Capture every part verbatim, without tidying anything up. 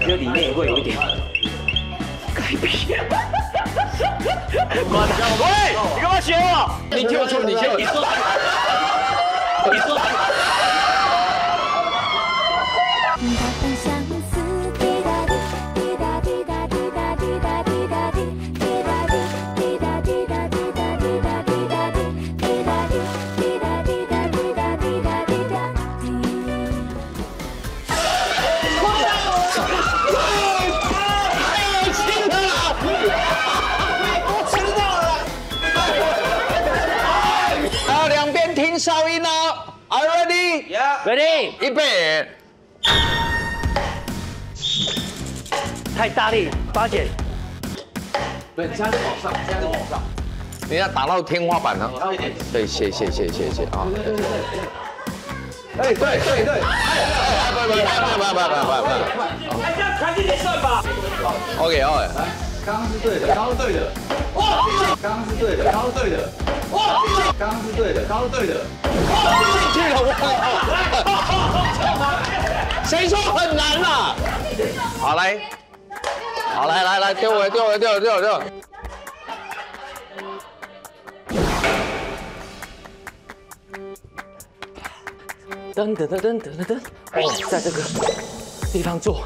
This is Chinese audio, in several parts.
觉得里面会有一点改变。喂，你干嘛学我？ 你听我说，你听我， 你说，你说。 哨音哦 ，Are you ready? Yeah. Ready. 预备。 太大力，八姐。 对，现在是往上，现在是往上。你要打到天花板呢。对，谢谢谢谢谢啊。哎，对对对。哎，不不不不不不不不。 哎，这样传进去算吧。 OK OK。 刚刚是对的，刚刚对的。哇！刚刚是对的，刚刚对的。哇！刚刚是对的，刚刚对的。 进去了，哇！谁说很难啦？好来，好来来来，丢我丢我丢我丢我丢我。 噔噔噔噔噔噔，哦，在这个地方做，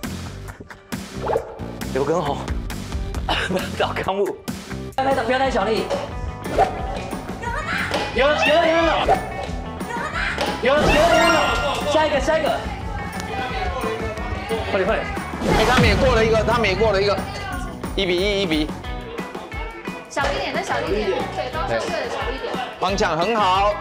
刘畊宏，不要找康木，不要太不要太小力。 有有有有有有，下一个下一个，快点快点！ 哎，他们也过了一个，他们也过了一个，一比一，一比一。 小一点，再小一点，对，方向对的，小一点。 方向很好。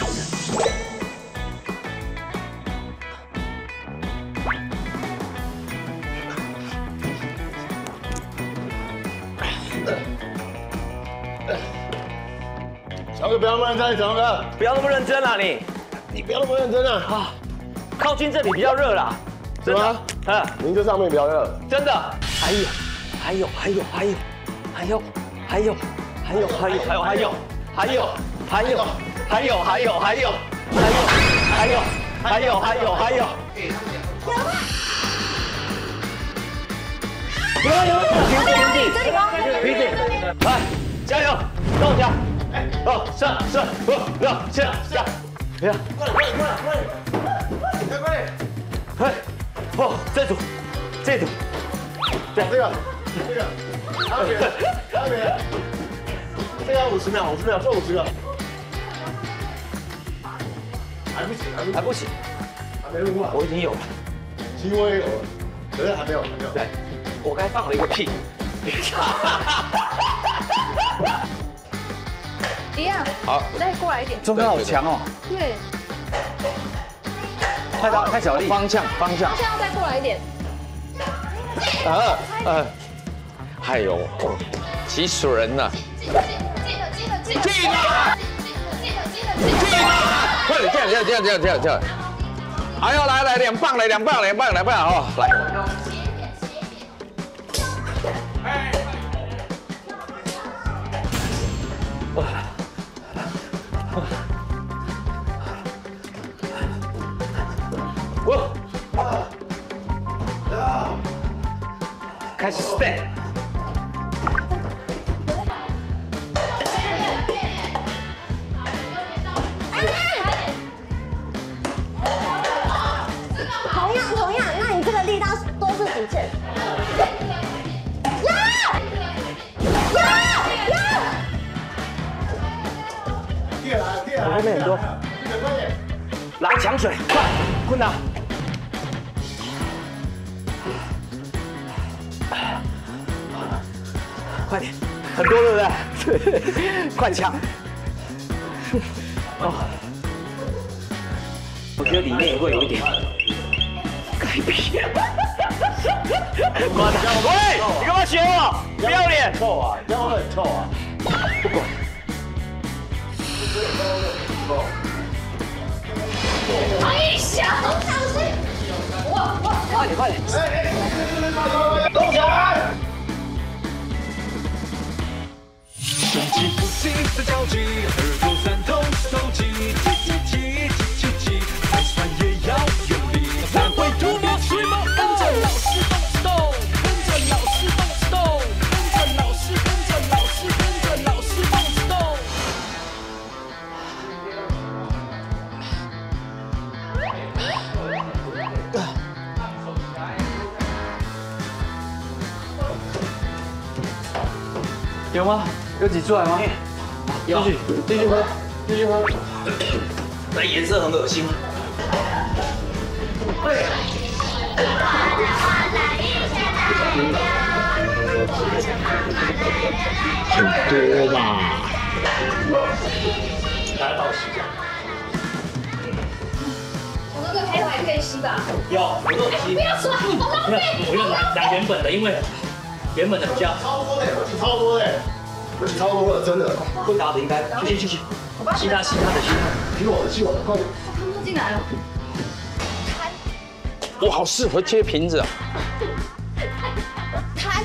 小哥不要那么认真，小哥不要那么认真啦你， 你不要那么认真啊！ 啊，靠近这里比较热啦， 是吗？ 嗯， 您这上面比较热， 真的。还有，还有，还有，还有，还有，还有，还有，还有，还有，还有，还有，还有，还有，还有，还有，还有，还有，还有，还有。有有有，平地平地， 这里吗？ 平地，来，加油，动下。 哦，上上，哦，上下下，呀， 快点快点快点快点，快点！ 哎，哦，这组，这组， 对，这个这个，还有别的，还有别的，这个五十秒，五十秒做五十个，还不行， 还不行， 还没录完， 我已经有了， 其实我也有了，可是还没有，还没有。 对，我刚才放了一个屁， 一样。 好， 再过来一点。 中间好强哦。 对。 太大太小力。 方向方向。 方向要再过来一点。 呃呃，哎呦，急死人了！ 记得记得记得记得记得记得记得记得。 快点，这样这样这样这样这样这样。哎呦，来来两棒来两棒两棒两棒哦，来。我开始 step。 同样同样，那你这个力道都是底线。呀呀呀！ 我后面很多。来抢水，快，困难。快点，很多对不对？快抢！哦，我觉得里面会有一点改变。喂，你干嘛学我？不要脸！ 臭啊，腰很臭啊！ 不管。 哎呀，都上去！哇哇！ 快点快点！ 动起来！ 身体呼吸的交集，耳朵酸痛是透气，叽叽叽叽叽叽，再酸也要用力，才会吐掉水毛，跟着老师动。 有吗？有挤出来吗？有。继续，继续喝，继续喝。那颜色很恶心。对。 很多吧。 来帮我洗一下。 我那个黑的还可以洗吧？ 有，我都有洗。 不要说，好浪费。 我要拿拿原本的，因为原本的比较超多的，超多的，超多的，真的。 会打的应该，去去去去，吸他吸他的吸他的， 吸我的吸我的，快点。 他们都进来了。 我好适合接瓶子啊。 弹。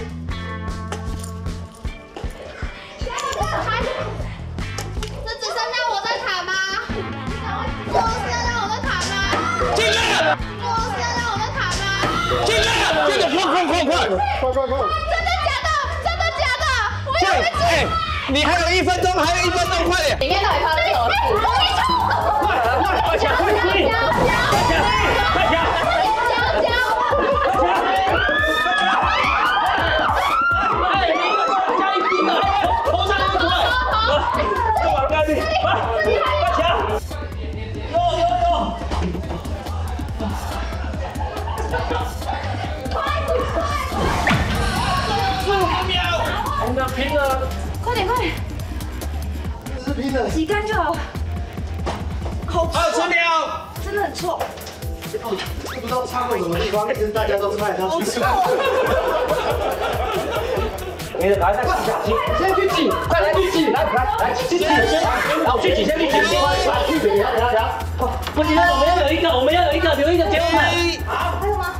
弹。这只剩下我在弹吗？我是让我在弹吗？ 进来！ 我是让我在弹吗？ 进来！进来！快快快快！ 快快快！ 真的假的？真的假的？我以为是。 哎，你还有一分钟，还有一分钟，快点！ 里面到底发生什么事？我没错。 快快快抢！快抢！快抢！快抢！拼了！ 快点快点， 是拼的， 洗干就好。好臭！ 二十秒， 真的很臭。 不知道擦过什么地方，其实大家都是派他去。 你的来再洗下，洗，先去挤，快来去挤，来来来去挤，先，好去挤，先去挤，来去挤，等下等下等下，不行，我们要有一个，我们要有一个，留一个给我们。 好，还有吗？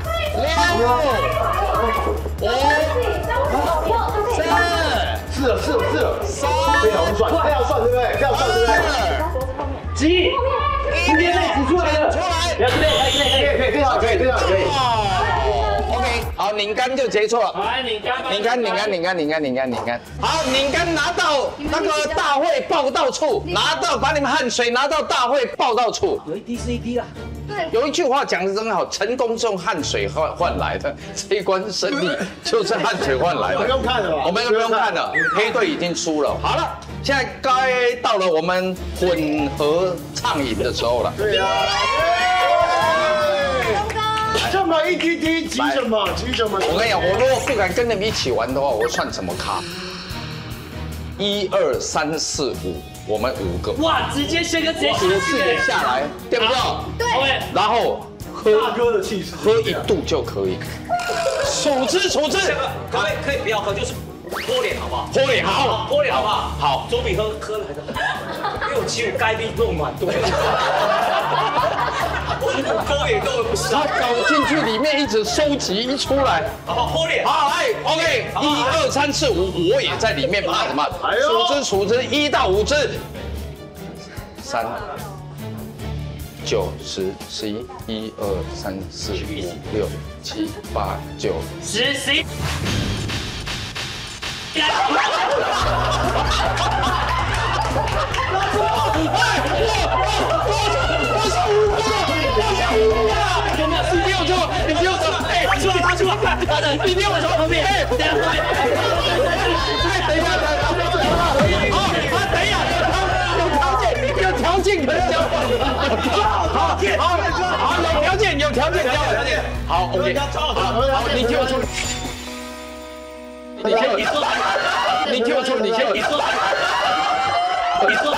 是了是了是了，非常算，非常算对不对？非常算对不对？ 挤，时间内挤出来的， 出来， 不要这边，可以可以可以可以，非常可以，非常可以。 OK， 好，拧干就结束了。 来，拧干， 拧干，拧干，拧干，拧干，拧干，拧干。好，拧干拿到那个大会报道处，拿到把你们汗水拿到大会报道处。 有一滴是一滴啦。 对， 有一句话讲的真好，成功是用汗水换换来的，这一关胜利就是汗水换来的。 不用看了吧？ 我们都不用看了，黑队已经输了。好了，现在该到了我们混合畅饮的时候了。 对呀。这么一滴滴，急什么？急什么？ 我跟你讲，我如果不敢跟你们一起玩的话，我算什么咖？一二三四五，我们五个。 哇，直接先跟直接数四个下来，对不对？ 对。 然后喝大哥的气势， 喝一度就可以。数之数之， 可以可以不要喝，就是泼脸好不好？ 泼脸好， 泼脸好不好？ 好， 总比喝喝来的好，因为我其实我该逼肉暖度。我勾也勾的不是， 他搞进去里面一直收集，一出来， 好泼脸。 好，哎 ，OK， 一二三四五，我也在里面，怕什么？数之数之，一到五只，三、九、十、十一，一二三四五六七八九十十一。 有没有？你没有错，你没有错，哎，出来，他出来，你没有错，旁边，哎，等一下，等一下，等一下，好，等一下，有条件，有条件可以交换，好，好，好，有条件，有条件交换，好 ，OK， 好，你听我说，你听我说，你听我说，你听我说，你说。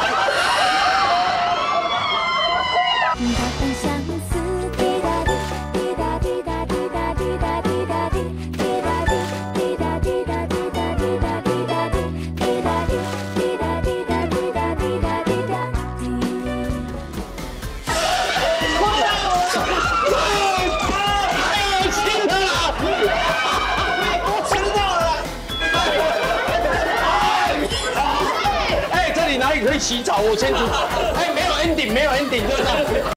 可以洗澡，我先去。哎，没有 ending， 没有 ending， 对不对？